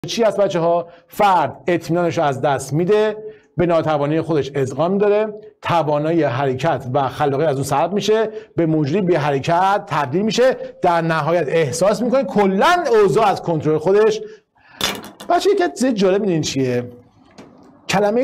چی هست بچه ها؟ فرد اطمینانش رو از دست میده، به ناتوانی خودش ادغام داره، توانایی حرکت و خلاقیت از اون سلب میشه، به موجودی بی حرکت تبدیل میشه، در نهایت احساس میکنه کلا اوضاع از کنترل خودش. بچه یک جالب میدونین چیه؟ کلمه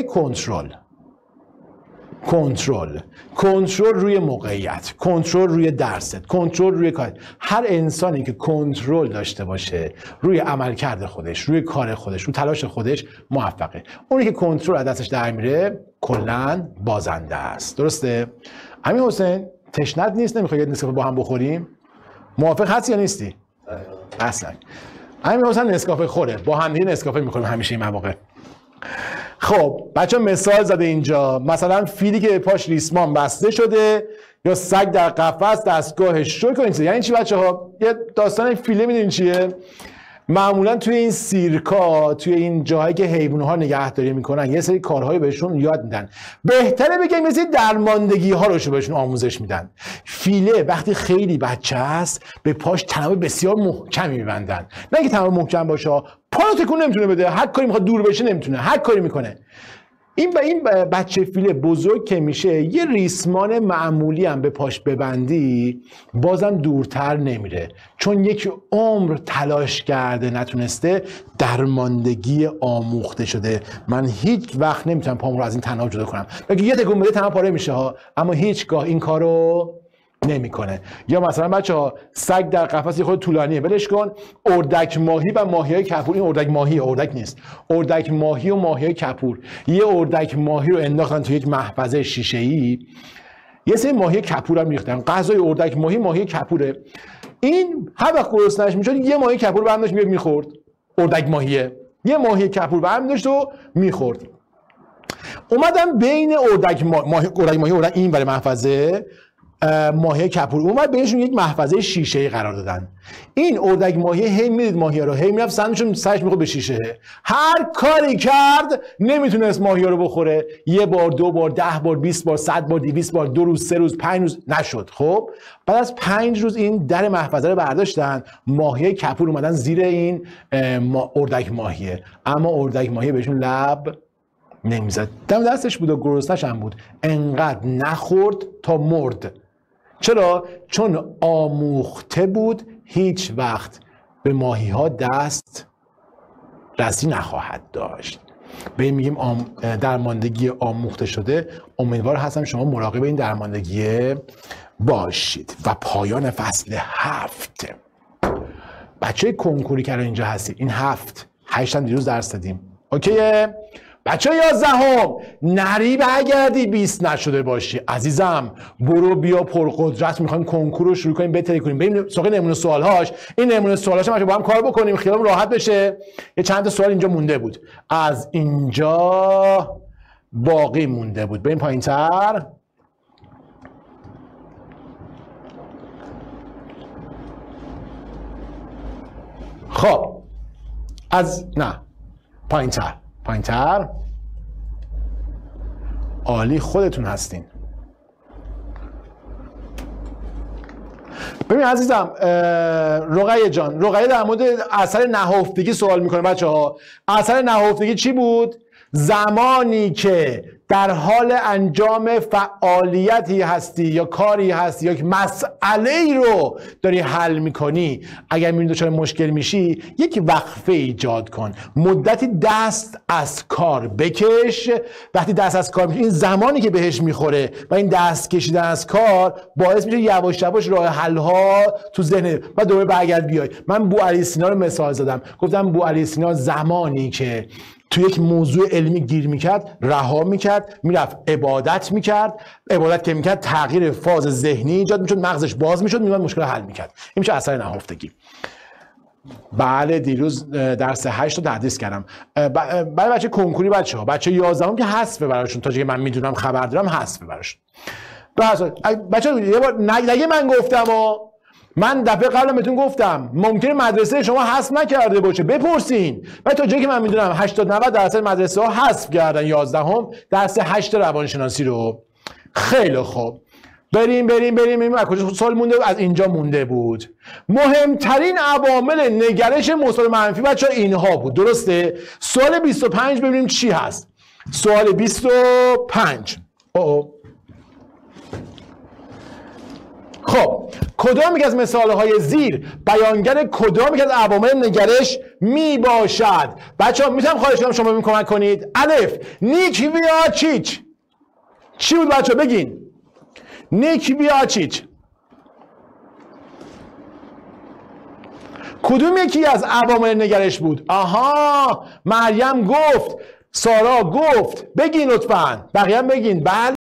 کنترل روی موقعیت، کنترل روی درست، کنترل روی کار. هر انسانی که کنترل داشته باشه روی عملکرد خودش، روی کار خودش، روی تلاش خودش موفقه. اونی که کنترل از دستش در میره کلاً بازنده است. درسته؟ امین حسین تشنت نیست؟ نمیخوای یه نسکافه با هم بخوریم؟ موافق هستی یا نیستی؟ اصلا. امین حسین نسکافه خوره، با هم دیگه نسکافه میخوریم همیشه این مواقع. خب بچه مثال زده اینجا، مثلا فیلی که پاش ریسمان بسته شده یا سگ در قفس دستگاهش شو کنید. یعنی چی بچه ها؟ یه داستان فیله میدونین چیه؟ معمولا توی این سیرکا، توی این جاهایی که حیوان‌ها نگهداری میکنن یه سری کارهایی بهشون یاد میدن. بهتره بگیم مثل درماندگی ها رو بهشون آموزش میدن. فیله وقتی خیلی بچه است به پاش تنابه بسیار محکمی میبندن. نه اینکه تنابه محکم باشه، پا رو تکون نمیتونه بده، هر کاری میخواد دور بشه نمیتونه، هر کاری میکنه. این بچه فیله بزرگ که میشه یه ریسمان معمولی هم به پاش ببندی بازم دورتر نمیره، چون یک عمر تلاش کرده نتونسته، درماندگی آموخته شده. من هیچ وقت نمیتونم پامو رو از این تناب جدا کنم. اگه یه تکون بده تناب پاره میشه ها، اما هیچگاه این کارو نمیکنه. یا مثلا بچه‌ها سگ در قفس خود طولانیه، ولش کن. اردک ماهی و ماهیای کپور، این اردک ماهیه، اردک نیست، اردک ماهی و ماهیای کپور. یه اردک ماهی رو انداختن تو یک محفظه شیشه‌ای، یه سری ماهی کپور هم ریختن. غذای اردک ماهی کپوره. این هر وقت گرسنه‌اش میشد یه ماهی کپور برام داشت میخورد. اردک ماهیه، یه ماهی کپور برام داشت و میخورد. اومدن بین اردک ماهی این برای محفظه ماهی کپور اومد بهشون یک محفظه شیشه‌ای قرار دادن. این اردک ماهی هی میدید ماهی‌ها رو، هی میرفت سرشون سرش میخورد به شیشه، هر کاری کرد نمیتونست ماهی‌ها رو بخوره. یه بار، دو بار، 10 بار، 20 بار، 100 بار، 200 بار، 2 روز، 3 روز، 5 روز نشد. خب بعد از 5 روز این در محفظه رو برداشتن، ماهی کپور اومدن زیر این اردک ماهیه، اما اردک ماهی بهشون لب نمیزد. دم دستش بود و گرسنه‌ش هم بود، انقدر نخورد تا مرد. چرا؟ چون آموخته بود هیچ وقت به ماهی ها دست رسی نخواهد داشت. به این میگیم درماندگی آموخته شده. امیدوار هستم شما مراقب این درماندگی باشید. و پایان فصل 7 بچه کنکوری که اینجا هستید، این 8 هم دیروز درس دادیم. اوکیه؟ بچه 11 نری برگردی 20 نشده باشی عزیزم، برو بیا پرقدرت. میخوایم کنکور رو شروع کنیم، بهتری کنیم، بریم سراغ نمونه سوالهاش. این نمونه سوالهاش هم با هم کار بکنیم، خیالم راحت بشه. یه چند تا سوال اینجا مونده بود، از اینجا باقی مونده بود. بریم پایین‌تر. خب پایین‌تر. عالی، خودتون هستین. ببین عزیزم، رقیه جان، رقیه در مورد اثر نهفتگی سوال میکنه. بچه ها اثر نهفتگی چی بود؟ زمانی که در حال انجام فعالیتی هستی یا کاری هستی یا یک مسئله ای رو داری حل میکنی، اگر میبینی دچار مشکل میشی یک وقفه ایجاد کن، مدتی دست از کار بکش. وقتی دست از کار میکشی، این زمانی که بهش میخوره و این دست کشیدن از کار باعث میشه یواش یواش راه حل ها تو ذهنت و دوباره برگرد بیای. من بوعلی سینا رو مثال زدم، گفتم بوعلی سینا زمانی که تو یک موضوع علمی گیر میکرد رها میکرد، میرفت عبادت میکرد. عبادت که میکرد تغییر فاز ذهنی ایجاد میشد، مغزش باز میشد، میومد مشکل حل میکرد. این میشه اثر نهفتگی. بله دیروز درس 8 رو تدریس کردم. برای بچه کنکوری بچه 11 که حذفه براشون، تا جایی که من میدونم خبر دارم حذفه براشون. بچه یه بار نگه من گفتم من دفعه قبلم بهتون گفتم ممکنه مدرسه شما حذف نکرده باشه، بپرسین. ولی تا جایی که من میدونم 80-90% مدرسه ها حذف کردن 11 درس 8 روانشناسی رو. خیلی خوب. بریم. از کجا سوال مونده؟ از اینجا مونده بود. مهمترین عوامل نگرش مثبت منفی بچه‌ها اینها بود. درسته؟ سوال 25 ببینیم چی هست. سوال 25. خب کدام یک از مثالهای زیر بیانگر کدام یک از عوامل نگرش می باشد؟ بچه‌ها میتونم خواهش کنم شما بهم کمک کنید. الف نیک ویاچیچ. چی بود بچه‌ها بگین؟ نیک ویاچیچ. کدوم یکی از عوامل نگرش بود؟ آها مریم گفت، سارا گفت. بگین لطفاً. بقیه هم بگین. بله